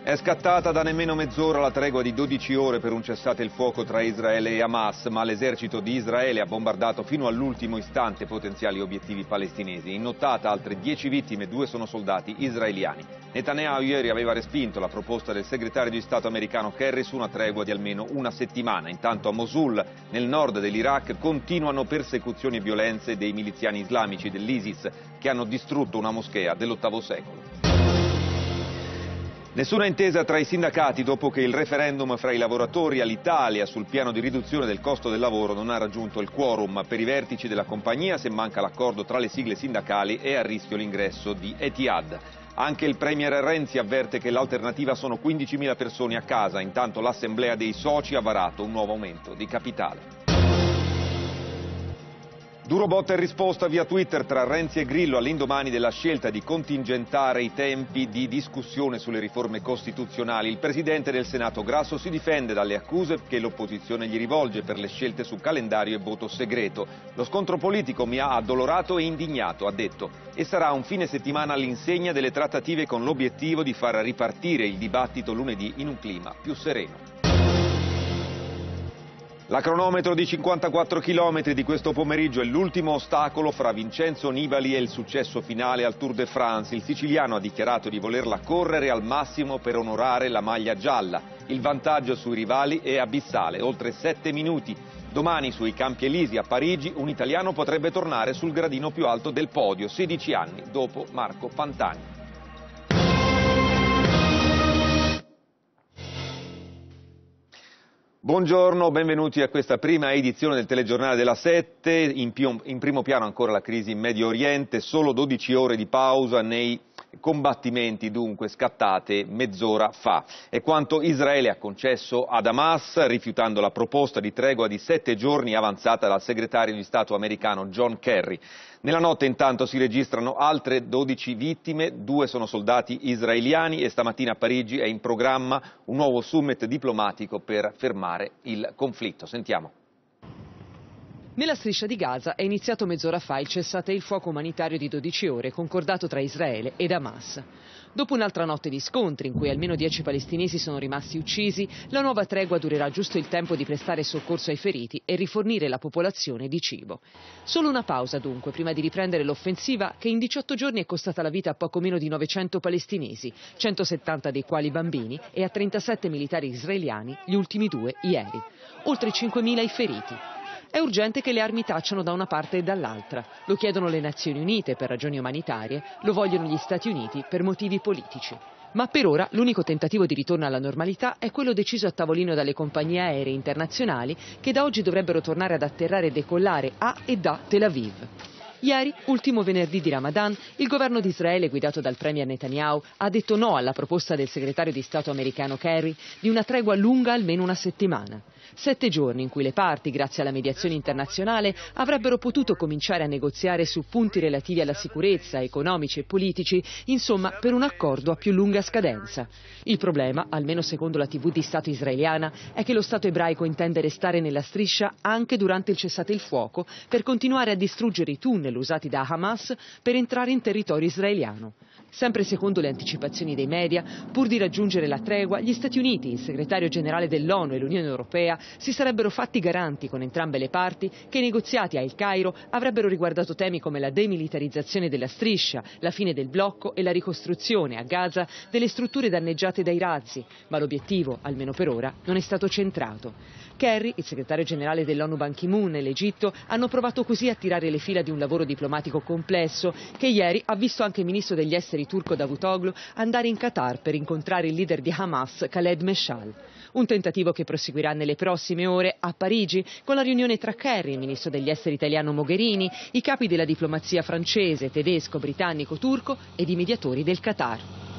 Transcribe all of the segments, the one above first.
È scattata da nemmeno mezz'ora la tregua di 12 ore per un cessate il fuoco tra Israele e Hamas, ma l'esercito di Israele ha bombardato fino all'ultimo istante potenziali obiettivi palestinesi. In nottata altre 10 vittime, 2 sono soldati israeliani. Netanyahu ieri aveva respinto la proposta del segretario di Stato americano Kerry su una tregua di almeno una settimana. Intanto a Mosul, nel nord dell'Iraq, continuano persecuzioni e violenze dei miliziani islamici dell'ISIS che hanno distrutto una moschea dell'VIII secolo. Nessuna intesa tra i sindacati dopo che il referendum fra i lavoratori all'Italia sul piano di riduzione del costo del lavoro non ha raggiunto il quorum. Per i vertici della compagnia, se manca l'accordo tra le sigle sindacali, è a rischio l'ingresso di Etihad. Anche il premier Renzi avverte che l'alternativa sono 15.000 persone a casa, intanto l'assemblea dei soci ha varato un nuovo aumento di capitale. Duro botta e risposta via Twitter tra Renzi e Grillo all'indomani della scelta di contingentare i tempi di discussione sulle riforme costituzionali. Il presidente del Senato Grasso si difende dalle accuse che l'opposizione gli rivolge per le scelte su calendario e voto segreto. Lo scontro politico mi ha addolorato e indignato, ha detto, e sarà un fine settimana all'insegna delle trattative con l'obiettivo di far ripartire il dibattito lunedì in un clima più sereno. La cronometro di 54 km di questo pomeriggio è l'ultimo ostacolo fra Vincenzo Nibali e il successo finale al Tour de France. Il siciliano ha dichiarato di volerla correre al massimo per onorare la maglia gialla. Il vantaggio sui rivali è abissale, oltre 7 minuti. Domani sui Campi Elisi a Parigi un italiano potrebbe tornare sul gradino più alto del podio, 16 anni dopo Marco Pantani. Buongiorno, benvenuti a questa prima edizione del telegiornale della 7. In primo piano ancora la crisi in Medio Oriente, solo 12 ore di pausa nei combattimenti dunque scattate mezz'ora fa. È quanto Israele ha concesso ad Hamas, rifiutando la proposta di tregua di 7 giorni avanzata dal segretario di Stato americano John Kerry. Nella notte intanto si registrano altre 12 vittime, 2 sono soldati israeliani e stamattina a Parigi è in programma un nuovo summit diplomatico per fermare il conflitto. Sentiamo. Nella striscia di Gaza è iniziato mezz'ora fa il cessate il fuoco umanitario di 12 ore concordato tra Israele ed Hamas. Dopo un'altra notte di scontri in cui almeno 10 palestinesi sono rimasti uccisi, la nuova tregua durerà giusto il tempo di prestare soccorso ai feriti e rifornire la popolazione di cibo. Solo una pausa dunque prima di riprendere l'offensiva che in 18 giorni è costata la vita a poco meno di 900 palestinesi, 170 dei quali bambini e a 37 militari israeliani, gli ultimi 2 ieri. Oltre 5.000 i feriti. È urgente che le armi tacciano da una parte e dall'altra. Lo chiedono le Nazioni Unite per ragioni umanitarie, lo vogliono gli Stati Uniti per motivi politici. Ma per ora l'unico tentativo di ritorno alla normalità è quello deciso a tavolino dalle compagnie aeree internazionali che da oggi dovrebbero tornare ad atterrare e decollare a e da Tel Aviv. Ieri, ultimo venerdì di Ramadan, il governo di Israele guidato dal premier Netanyahu ha detto no alla proposta del segretario di Stato americano Kerry di una tregua lunga almeno una settimana. 7 giorni in cui le parti, grazie alla mediazione internazionale, avrebbero potuto cominciare a negoziare su punti relativi alla sicurezza, economici e politici, insomma per un accordo a più lunga scadenza. Il problema, almeno secondo la TV di Stato israeliana, è che lo Stato ebraico intende restare nella striscia anche durante il cessate il fuoco per continuare a distruggere i tunnel usati da Hamas per entrare in territorio israeliano. Sempre secondo le anticipazioni dei media, pur di raggiungere la tregua, gli Stati Uniti, il segretario generale dell'ONU e l'Unione Europea si sarebbero fatti garanti con entrambe le parti che i negoziati a El Cairo avrebbero riguardato temi come la demilitarizzazione della striscia, la fine del blocco e la ricostruzione a Gaza delle strutture danneggiate dai razzi, ma l'obiettivo, almeno per ora, non è stato centrato. Kerry, il segretario generale dell'ONU Ban Ki-moon e l'Egitto hanno provato così a tirare le fila di un lavoro diplomatico complesso che ieri ha visto anche il ministro degli esteri turco Davutoglu andare in Qatar per incontrare il leader di Hamas, Khaled Meshaal. Un tentativo che proseguirà nelle prossime ore a Parigi con la riunione tra Kerry, il ministro degli esteri italiano Mogherini, i capi della diplomazia francese, tedesco, britannico, turco ed i mediatori del Qatar.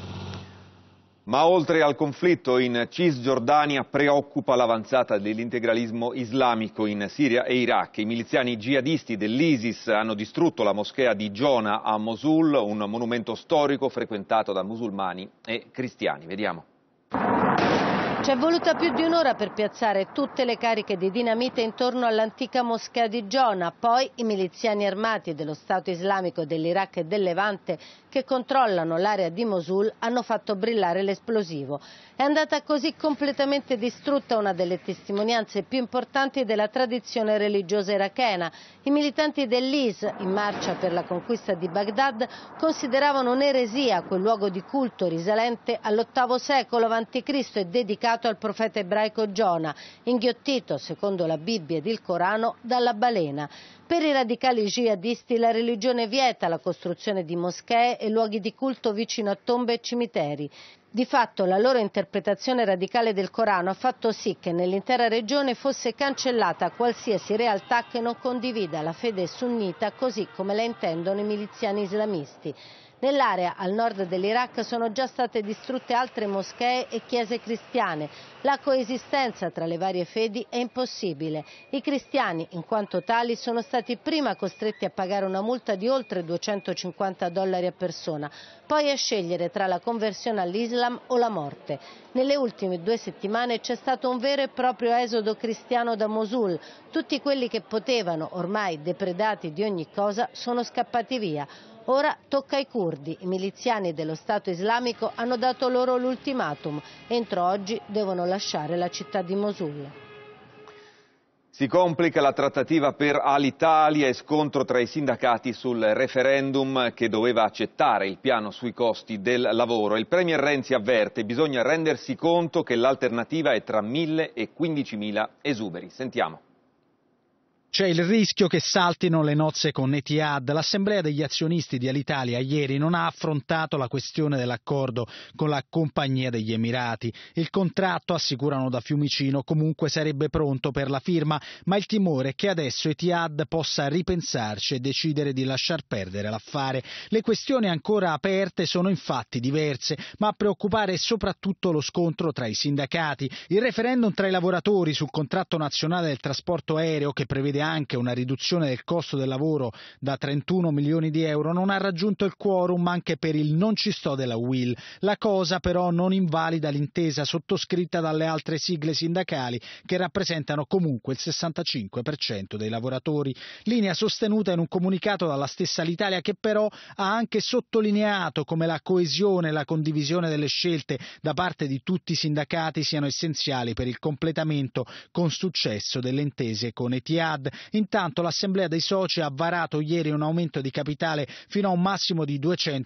Ma oltre al conflitto in Cisgiordania preoccupa l'avanzata dell'integralismo islamico in Siria e Iraq. I miliziani jihadisti dell'ISIS hanno distrutto la moschea di Giona a Mosul, un monumento storico frequentato da musulmani e cristiani. Vediamo. Ci è voluta più di un'ora per piazzare tutte le cariche di dinamite intorno all'antica moschea di Giona, poi i miliziani armati dello Stato islamico dell'Iraq e del Levante che controllano l'area di Mosul hanno fatto brillare l'esplosivo. È andata così completamente distrutta una delle testimonianze più importanti della tradizione religiosa irachena. I militanti dell'IS, in marcia per la conquista di Baghdad, consideravano un'eresia quel luogo di culto risalente all'VIII secolo a.C. e dedicato al profeta ebraico Giona, inghiottito, secondo la Bibbia ed il Corano, dalla balena. Per i radicali jihadisti la religione vieta la costruzione di moschee e luoghi di culto vicino a tombe e cimiteri. Di fatto la loro interpretazione radicale del Corano ha fatto sì che nell'intera regione fosse cancellata qualsiasi realtà che non condivida la fede sunnita così come la intendono i miliziani islamisti. Nell'area al nord dell'Iraq sono già state distrutte altre moschee e chiese cristiane. La coesistenza tra le varie fedi è impossibile. I cristiani, in quanto tali, sono stati prima costretti a pagare una multa di oltre $250 a persona, poi a scegliere tra la conversione all'Islam o la morte. Nelle ultime 2 settimane c'è stato un vero e proprio esodo cristiano da Mosul. Tutti quelli che potevano, ormai depredati di ogni cosa, sono scappati via. Ora tocca ai curdi. I miliziani dello Stato islamico hanno dato loro l'ultimatum. Entro oggi devono lasciare la città di Mosul. Si complica la trattativa per Alitalia e scontro tra i sindacati sul referendum che doveva accettare il piano sui costi del lavoro. Il premier Renzi avverte: bisogna rendersi conto che l'alternativa è tra 1.000 e 15.000 esuberi. Sentiamo. C'è il rischio che saltino le nozze con Etihad. L'assemblea degli azionisti di Alitalia ieri non ha affrontato la questione dell'accordo con la compagnia degli Emirati. Il contratto, assicurano da Fiumicino, comunque sarebbe pronto per la firma, ma il timore è che adesso Etihad possa ripensarci e decidere di lasciar perdere l'affare. Le questioni ancora aperte sono infatti diverse, ma a preoccupare è soprattutto lo scontro tra i sindacati. Il referendum tra i lavoratori sul contratto nazionale del trasporto aereo, che prevede anche una riduzione del costo del lavoro da 31 milioni di euro, non ha raggiunto il quorum anche per il non ci sto della UIL. La cosa però non invalida l'intesa sottoscritta dalle altre sigle sindacali che rappresentano comunque il 65% dei lavoratori. Linea sostenuta in un comunicato dalla stessa Alitalia, che però ha anche sottolineato come la coesione e la condivisione delle scelte da parte di tutti i sindacati siano essenziali per il completamento con successo delle intese con Etihad. Intanto l'Assemblea dei soci ha varato ieri un aumento di capitale fino a un massimo di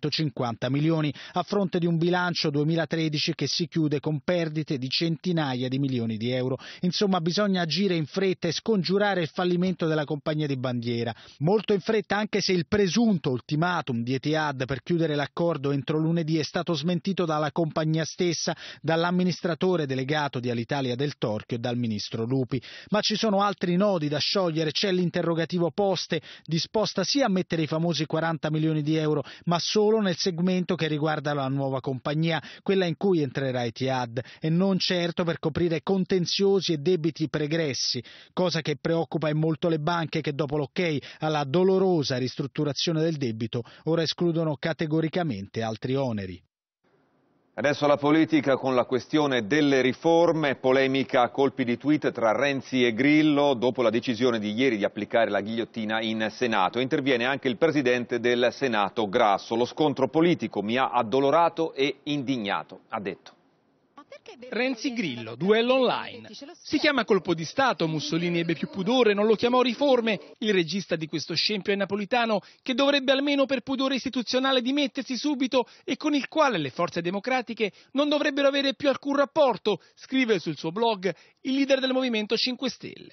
250 milioni, a fronte di un bilancio 2013 che si chiude con perdite di centinaia di milioni di euro. Insomma, bisogna agire in fretta e scongiurare il fallimento della compagnia di bandiera. Molto in fretta, anche se il presunto ultimatum di Etihad per chiudere l'accordo entro lunedì è stato smentito dalla compagnia stessa, dall'amministratore delegato di Alitalia Del Torchio e dal ministro Lupi. Ma ci sono altri nodi da sciogliere. C'è l'interrogativo Poste, disposta sì a mettere i famosi 40 milioni di euro, ma solo nel segmento che riguarda la nuova compagnia, quella in cui entrerà Etihad, e non certo per coprire contenziosi e debiti pregressi, cosa che preoccupa e molto le banche, che dopo l'ok alla dolorosa ristrutturazione del debito ora escludono categoricamente altri oneri. Adesso la politica con la questione delle riforme, polemica a colpi di tweet tra Renzi e Grillo dopo la decisione di ieri di applicare la ghigliottina in Senato. Interviene anche il presidente del Senato Grasso. Lo scontro politico mi ha addolorato e indignato, ha detto. Renzi-Grillo, duello online. Si chiama colpo di Stato, Mussolini ebbe più pudore, non lo chiamò riforme. Il regista di questo scempio è Napolitano, che dovrebbe almeno per pudore istituzionale dimettersi subito e con il quale le forze democratiche non dovrebbero avere più alcun rapporto, scrive sul suo blog il leader del Movimento 5 Stelle.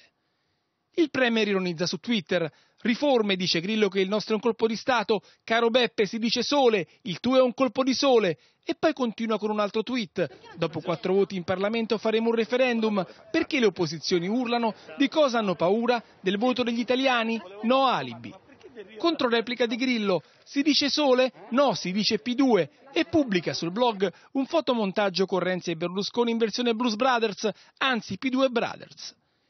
Il premier ironizza su Twitter: riforme, dice Grillo che il nostro è un colpo di Stato, caro Beppe si dice sole, il tuo è un colpo di sole, e poi continua con un altro tweet: dopo 4 voti in Parlamento faremo un referendum, perché le opposizioni urlano, di cosa hanno paura, del voto degli italiani? No alibi. Controreplica di Grillo: si dice sole? No, si dice P2, e pubblica sul blog un fotomontaggio con Renzi e Berlusconi in versione Blues Brothers, anzi P2 Brothers.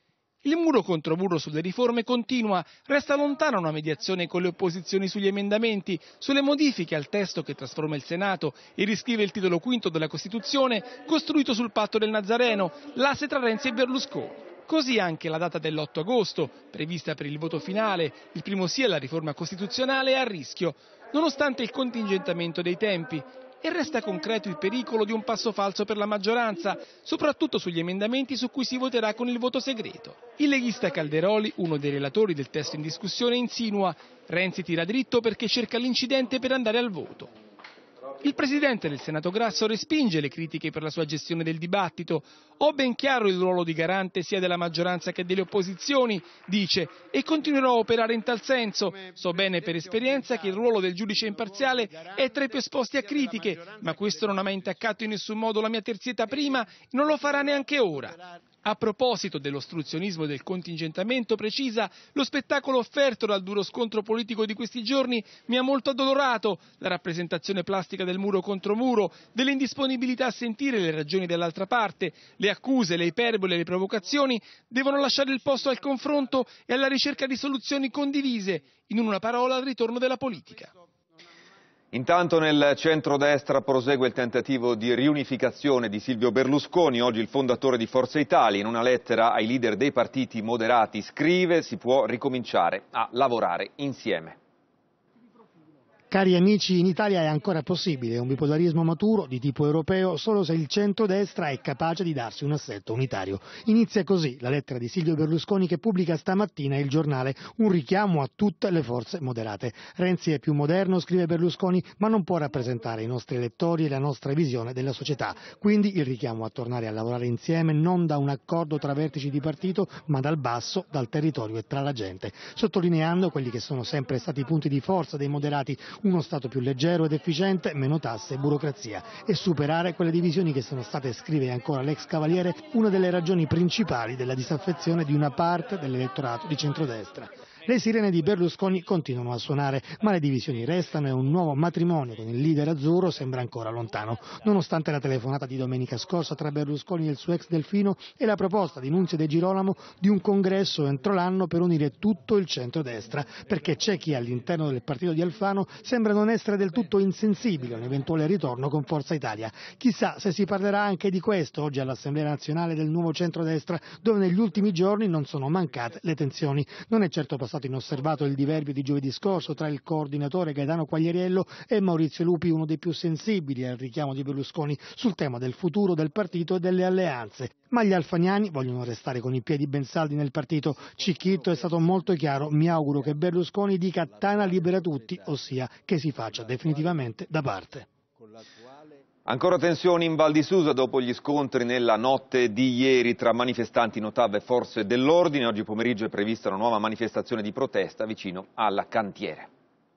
Il muro contro muro sulle riforme continua, resta lontana una mediazione con le opposizioni sugli emendamenti, sulle modifiche al testo che trasforma il Senato e riscrive il titolo V della Costituzione, costruito sul patto del Nazareno, l'asse tra Renzi e Berlusconi. Così anche la data dell'8 agosto, prevista per il voto finale, il primo sì alla riforma costituzionale, è a rischio, nonostante il contingentamento dei tempi. E resta concreto il pericolo di un passo falso per la maggioranza, soprattutto sugli emendamenti su cui si voterà con il voto segreto. Il leghista Calderoli, uno dei relatori del testo in discussione, insinua: Renzi tira dritto perché cerca l'incidente per andare al voto. Il presidente del Senato Grasso respinge le critiche per la sua gestione del dibattito. Ho ben chiaro il ruolo di garante sia della maggioranza che delle opposizioni, dice, e continuerò a operare in tal senso. So bene per esperienza che il ruolo del giudice imparziale è tra i più esposti a critiche, ma questo non ha mai intaccato in nessun modo la mia terzietà prima e non lo farà neanche ora. A proposito dell'ostruzionismo e del contingentamento, precisa: lo spettacolo offerto dal duro scontro politico di questi giorni mi ha molto addolorato. La rappresentazione plastica del muro contro muro, dell'indisponibilità a sentire le ragioni dell'altra parte, le accuse, le iperboli e le provocazioni devono lasciare il posto al confronto e alla ricerca di soluzioni condivise, in una parola al ritorno della politica. Intanto nel centrodestra prosegue il tentativo di riunificazione di Silvio Berlusconi. Oggi il fondatore di Forza Italia, in una lettera ai leader dei partiti moderati, scrive: si può ricominciare a lavorare insieme. Cari amici, in Italia è ancora possibile un bipolarismo maturo di tipo europeo solo se il centrodestra è capace di darsi un assetto unitario. Inizia così la lettera di Silvio Berlusconi che pubblica stamattina Il Giornale, un richiamo a tutte le forze moderate. Renzi è più moderno, scrive Berlusconi, ma non può rappresentare i nostri elettori e la nostra visione della società. Quindi il richiamo a tornare a lavorare insieme non da un accordo tra vertici di partito, ma dal basso, dal territorio e tra la gente, sottolineando quelli che sono sempre stati i punti di forza dei moderati: uno Stato più leggero ed efficiente, meno tasse e burocrazia, e superare quelle divisioni che sono state, scrive ancora l'ex Cavaliere, una delle ragioni principali della disaffezione di una parte dell'elettorato di centrodestra. Le sirene di Berlusconi continuano a suonare, ma le divisioni restano e un nuovo matrimonio con il leader azzurro sembra ancora lontano, nonostante la telefonata di domenica scorsa tra Berlusconi e il suo ex Delfino e la proposta di Nunzio De Girolamo di un congresso entro l'anno per unire tutto il centrodestra, perché c'è chi all'interno del partito di Alfano sembra non essere del tutto insensibile a un eventuale ritorno con Forza Italia. Chissà se si parlerà anche di questo oggi all'Assemblea Nazionale del nuovo centrodestra, dove negli ultimi giorni non sono mancate le tensioni. Non è certo passato inosservato il diverbio di giovedì scorso tra il coordinatore Gaetano Quagliariello e Maurizio Lupi, uno dei più sensibili al richiamo di Berlusconi sul tema del futuro del partito e delle alleanze. Ma gli alfaniani vogliono restare con i piedi ben saldi nel partito. Cicchitto è stato molto chiaro: mi auguro che Berlusconi dica Tana libera tutti, ossia che si faccia definitivamente da parte. Ancora tensioni in Val di Susa dopo gli scontri nella notte di ieri tra manifestanti Notav e forze dell'ordine. Oggi pomeriggio è prevista una nuova manifestazione di protesta vicino alla cantiere.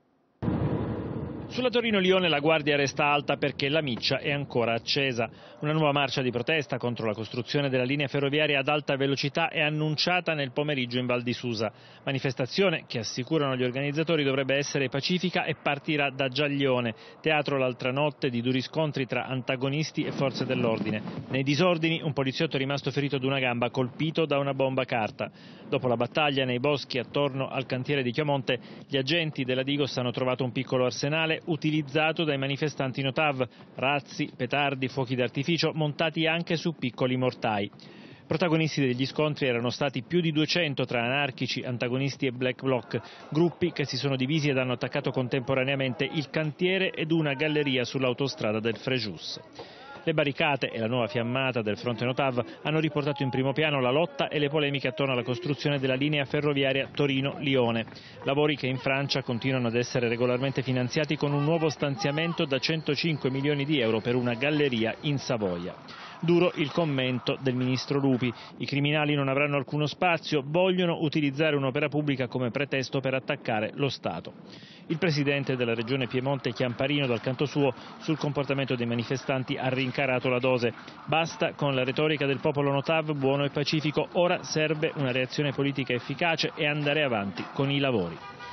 Sulla Torino-Lione la guardia resta alta perché la miccia è ancora accesa. Una nuova marcia di protesta contro la costruzione della linea ferroviaria ad alta velocità è annunciata nel pomeriggio in Val di Susa. Manifestazione che, assicurano gli organizzatori, dovrebbe essere pacifica e partirà da Giaglione, teatro l'altra notte di duri scontri tra antagonisti e forze dell'ordine. Nei disordini un poliziotto è rimasto ferito ad una gamba, colpito da una bomba carta. Dopo la battaglia nei boschi attorno al cantiere di Chiamonte, gli agenti della Digos hanno trovato un piccolo arsenale utilizzato dai manifestanti Notav, razzi, petardi, fuochi d'artificio montati anche su piccoli mortai. Protagonisti degli scontri erano stati più di 200 tra anarchici, antagonisti e black bloc, gruppi che si sono divisi ed hanno attaccato contemporaneamente il cantiere ed una galleria sull'autostrada del Frejus. Le barricate e la nuova fiammata del fronte Notav hanno riportato in primo piano la lotta e le polemiche attorno alla costruzione della linea ferroviaria Torino-Lione. Lavori che in Francia continuano ad essere regolarmente finanziati con un nuovo stanziamento da 105 milioni di euro per una galleria in Savoia. Duro il commento del ministro Lupi: i criminali non avranno alcuno spazio, vogliono utilizzare un'opera pubblica come pretesto per attaccare lo Stato. Il presidente della regione Piemonte Chiamparino, dal canto suo, sul comportamento dei manifestanti ha rincarato la dose. Basta con la retorica del popolo Notav buono e pacifico, ora serve una reazione politica efficace e andare avanti con i lavori.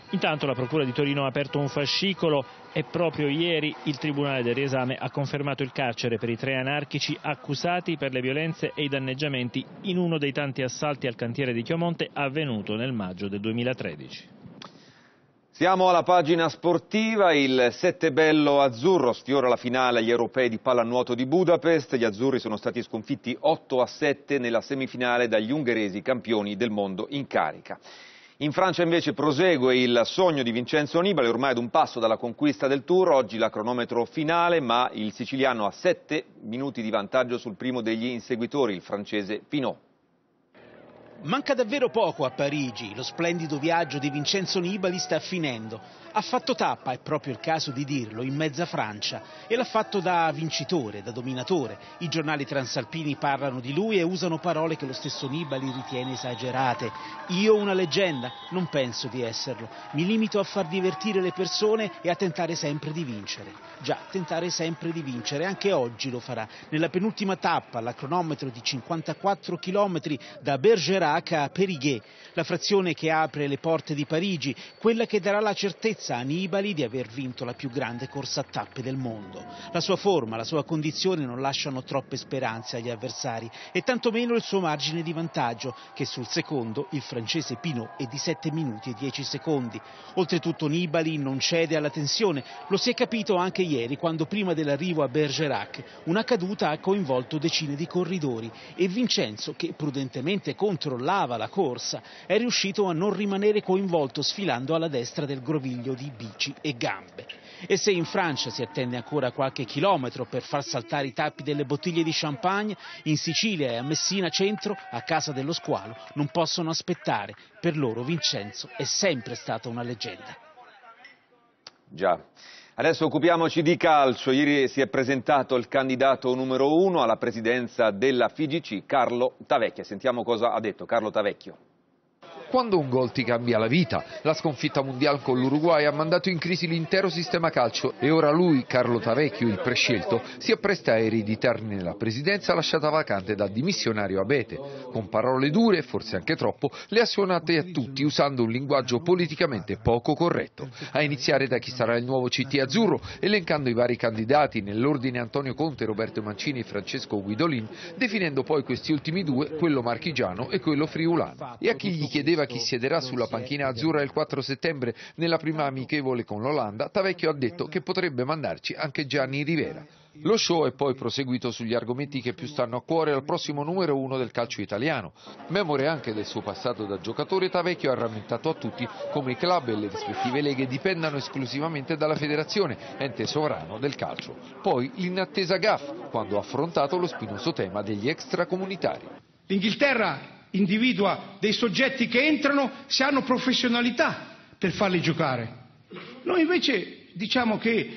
Intanto la Procura di Torino ha aperto un fascicolo e proprio ieri il Tribunale del riesame ha confermato il carcere per i 3 anarchici accusati per le violenze e i danneggiamenti in uno dei tanti assalti al cantiere di Chiomonte avvenuto nel maggio del 2013. Siamo alla pagina sportiva, il Settebello azzurro sfiora la finale agli europei di pallanuoto di Budapest, gli azzurri sono stati sconfitti 8-7 nella semifinale dagli ungheresi campioni del mondo in carica. In Francia invece prosegue il sogno di Vincenzo Nibali, ormai ad un passo dalla conquista del Tour, oggi la cronometro finale, ma il siciliano ha 7 minuti di vantaggio sul primo degli inseguitori, il francese Pinot. Manca davvero poco a Parigi, lo splendido viaggio di Vincenzo Nibali sta finendo. Ha fatto tappa, è proprio il caso di dirlo, in mezza Francia e l'ha fatto da vincitore, da dominatore. I giornali transalpini parlano di lui e usano parole che lo stesso Nibali ritiene esagerate. Io una leggenda? Non penso di esserlo. Mi limito a far divertire le persone e a tentare sempre di vincere. Già, tentare sempre di vincere, anche oggi lo farà. Nella penultima tappa, alla cronometro di 54 km da Bergerac a Périgueux, la frazione che apre le porte di Parigi, quella che darà la certezza a Nibali di aver vinto la più grande corsa a tappe del mondo. La sua forma, la sua condizione non lasciano troppe speranze agli avversari e tantomeno il suo margine di vantaggio, che sul secondo, il francese Pinot, è di 7 minuti e 10 secondi. Oltretutto Nibali non cede alla tensione, lo si è capito anche ieri quando prima dell'arrivo a Bergerac una caduta ha coinvolto decine di corridori e Vincenzo, che prudentemente controllava la corsa, è riuscito a non rimanere coinvolto sfilando alla destra del groviglio di bici e gambe. E se in Francia si attende ancora qualche chilometro per far saltare i tappi delle bottiglie di champagne, in Sicilia e a Messina Centro, a Casa dello Squalo, non possono aspettare. Per loro Vincenzo è sempre stata una leggenda. Già. Adesso occupiamoci di calcio. Ieri si è presentato il candidato numero 1 alla presidenza della FIGC, Carlo Tavecchio. Sentiamo cosa ha detto Carlo Tavecchio. Quando un gol ti cambia la vita, la sconfitta mondiale con l'Uruguay ha mandato in crisi l'intero sistema calcio e ora lui, Carlo Tavecchio, il prescelto, si appresta a ereditarne la presidenza lasciata vacante dal dimissionario Abete. Con parole dure, forse anche troppo, le ha suonate a tutti usando un linguaggio politicamente poco corretto. A iniziare da chi sarà il nuovo CT azzurro, elencando i vari candidati nell'ordine Antonio Conte, Roberto Mancini e Francesco Guidolin, definendo poi questi ultimi due, quello marchigiano e quello friulano. E a chi gli chiedeva chi siederà sulla panchina azzurra il 4 settembre nella prima amichevole con l'Olanda, Tavecchio ha detto che potrebbe mandarci anche Gianni Rivera. Lo show è poi proseguito sugli argomenti che più stanno a cuore al prossimo numero 1 del calcio italiano. Memore anche del suo passato da giocatore, Tavecchio ha rammentato a tutti come i club e le rispettive leghe dipendano esclusivamente dalla federazione, ente sovrano del calcio. Poi l'inattesa gaffe, quando ha affrontato lo spinoso tema degli extracomunitari. L'Inghilterra individua dei soggetti che entrano se hanno professionalità per farli giocare. Noi invece diciamo che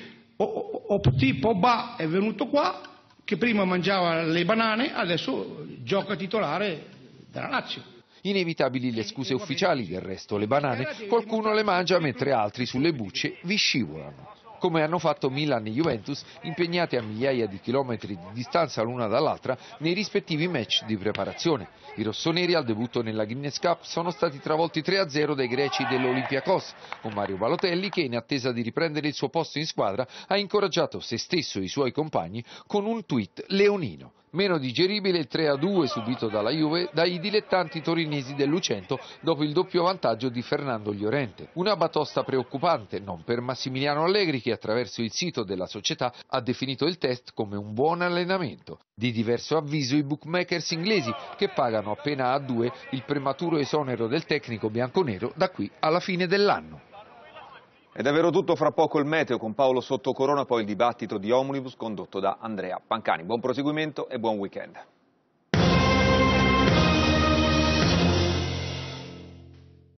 Pogba è venuto qua, che prima mangiava le banane, adesso gioca titolare della Lazio. Inevitabili le scuse ufficiali, del resto le banane qualcuno le mangia mentre altri sulle bucce vi scivolano. Come hanno fatto Milan e Juventus, impegnati a migliaia di chilometri di distanza l'una dall'altra nei rispettivi match di preparazione. I rossoneri al debutto nella Guinness Cup sono stati travolti 3-0 dai greci dell'Olympiakos, con Mario Balotelli che, in attesa di riprendere il suo posto in squadra, ha incoraggiato se stesso e i suoi compagni con un tweet leonino. Meno digeribile il 3-2 subito dalla Juve dai dilettanti torinesi dell'100 dopo il doppio vantaggio di Fernando Llorente. Una batosta preoccupante, non per Massimiliano Allegri che attraverso il sito della società ha definito il test come un buon allenamento. Di diverso avviso i bookmakers inglesi che pagano appena a 2 il prematuro esonero del tecnico bianconero da qui alla fine dell'anno. È davvero tutto, fra poco il meteo con Paolo Sottocorona, poi il dibattito di Omnibus condotto da Andrea Pancani. Buon proseguimento e buon weekend.